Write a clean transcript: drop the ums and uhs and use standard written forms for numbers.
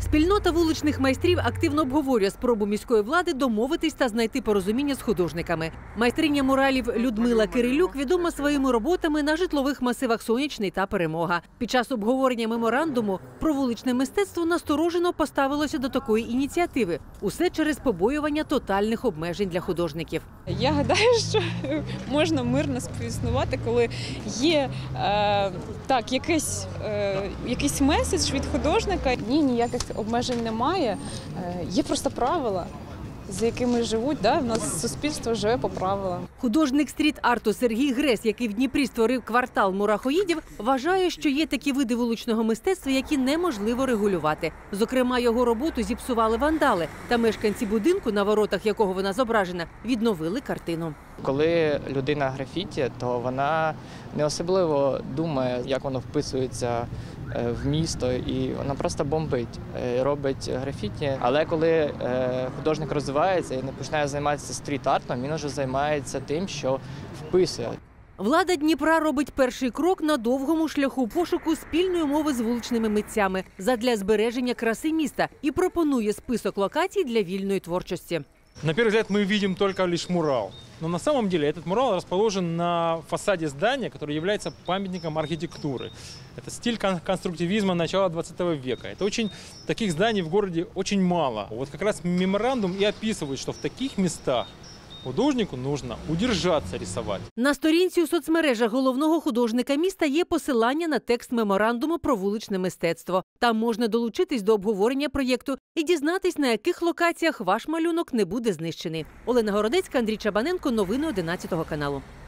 Спільнота вуличних майстрів активно обговорює спробу міської влади домовитись та знайти порозуміння з художниками. Майстриня муралів Людмила Кирилюк відома своїми роботами на житлових масивах «Сонячний» та «Перемога». Під час обговорення меморандуму про вуличне мистецтво насторожено поставилося до такої ініціативи. Усе через побоювання тотальних обмежень для художників. Я гадаю, що можна мирно співіснувати, коли є якийсь меседж від художника. Ні, ніяких обмежень немає, є просто правила, за якими живуть. У нас суспільство живе по правилам. Художник стріт-арту Сергій Грес, який в Дніпрі створив квартал мурахоїдів, вважає, що є такі види вуличного мистецтва, які неможливо регулювати. Зокрема, його роботу зіпсували вандали, та мешканці будинку, на воротах якого вона зображена, відновили картину. Коли людина графіті, то вона не особливо думає, як воно вписується в місто, і вона просто бомбить, робить графіті. Але коли художник розвивається і не починає займатися стріт-артом, він вже займається тим, що вписує. Влада Дніпра робить перший крок на довгому шляху пошуку спільної мови з вуличними митцями задля збереження краси міста і пропонує список локацій для вільної творчості. На первый взгляд мы видим только лишь мурал. Но на самом деле этот мурал расположен на фасаде здания, который является памятником архитектуры. Это стиль конструктивизма начала 20 века. Таких зданий в городе очень мало. Вот как раз меморандум и описывает, что в таких местах художнику нужно удержаться рисовать. На сторінці у соцмережах головного художника міста є посилання на текст меморандуму про вуличне мистецтво. Там можна долучитись до обговорення проєкту і дізнатись, на яких локаціях ваш малюнок не буде знищений. Олена Городецька, Андрій Чабаненко. Новини 11 каналу.